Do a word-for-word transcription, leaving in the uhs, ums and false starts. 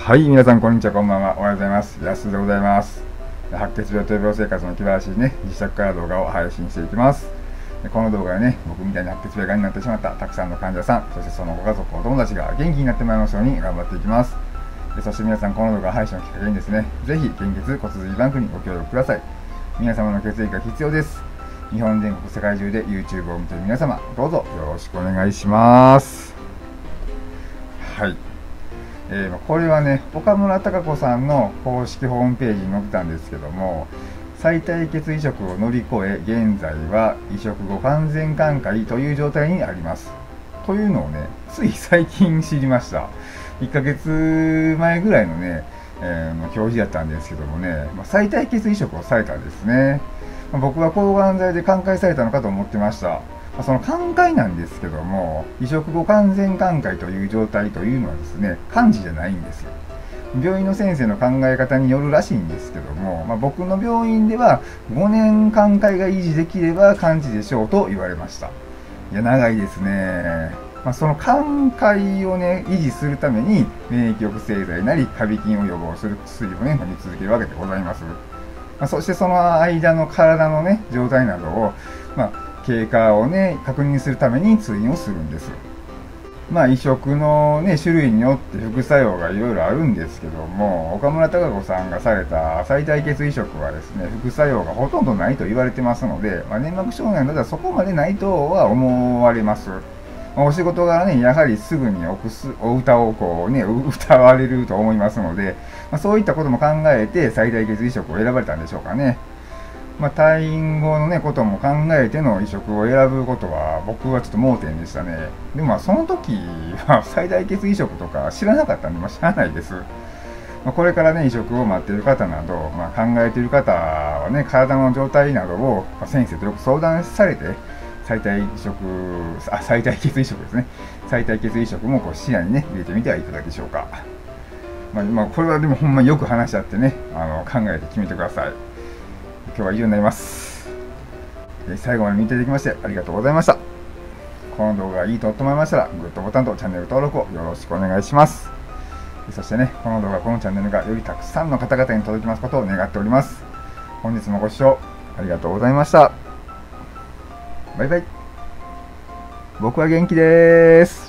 はい、皆さんこんにちは、こんばんは。おはようございます。安でございます。白血病と病生活の気晴らしいね、自宅から動画を配信していきます。この動画でね、僕みたいに白血病がんになってしまったたくさんの患者さん、そしてそのご家族、お友達が元気になってまいりますように頑張っていきます。そして皆さん、この動画配信をきっかけにですね、ぜひ献血骨髄バンクにご協力ください。皆様の血液が必要です。日本全国世界中で YouTube を見ている皆様、どうぞよろしくお願いします。はい。えー、これはね、岡村孝子さんの公式ホームページに載ってたんですけども、再体血移植を乗り越え、現在は移植後完全寛解という状態にあります。というのをね、つい最近知りました。いっかげつまえぐらいのね、えー、表示だったんですけどもね、再体血移植をされたんですね。僕は抗がん剤で寛解されたのかと思ってました。その寛解なんですけども、移植後完全寛解という状態というのはですね、完治じゃないんですよ。病院の先生の考え方によるらしいんですけども、まあ、僕の病院ではごねん寛解が維持できれば完治でしょうと言われました。いや、長いですね。まあ、その寛解をね、維持するために免疫抑制剤なりカビ菌を予防する薬をね、飲み続けるわけでございます。まあ、そしてその間の体のね、状態などを、まあ経過をね、確認するために通院をするんです。まあ、移植のね、種類によって副作用がいろいろあるんですけども、岡村孝子さんがされた再体血移植はですね、副作用がほとんどないと言われてますので、まあ、粘膜障害などはそこまでないとは思われます。まあ、お仕事柄ね、やはりすぐにおくすお歌をこうね、歌われると思いますので、まあ、そういったことも考えて再体血移植を選ばれたんでしょうかね。まあ、退院後のね、ことも考えての移植を選ぶことは、僕はちょっと盲点でしたね。でもまあ、その時は最大血移植とか知らなかったんで、まあ、知らないです。まあ、これからね、移植を待っている方など、まあ、考えている方はね、体の状態などを、まあ、先生とよく相談されて、再体移植、あ、再体血移植ですね。再体血移植もこう視野にね、入れてみてはいかがでしょうか。まあ、まあ、これはでもほんまによく話し合ってね、あの考えて決めてください。今日は以上になります。最後まで見ていただきましてありがとうございました。この動画がいいと思いましたら、グッドボタンとチャンネル登録をよろしくお願いします。そしてね、この動画、このチャンネルがよりたくさんの方々に届きますことを願っております。本日もご視聴ありがとうございました。バイバイ。僕は元気です。